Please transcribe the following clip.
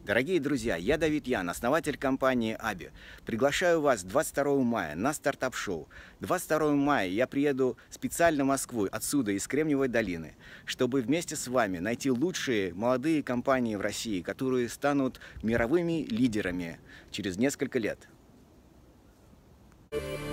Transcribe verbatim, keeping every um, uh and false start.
Дорогие друзья, я Давид Ян, основатель компании Аби. Приглашаю вас двадцать второго мая на стартап-шоу. двадцать второго мая я приеду специально в Москву, отсюда, из Кремниевой долины, чтобы вместе с вами найти лучшие молодые компании в России, которые станут мировыми лидерами через несколько лет.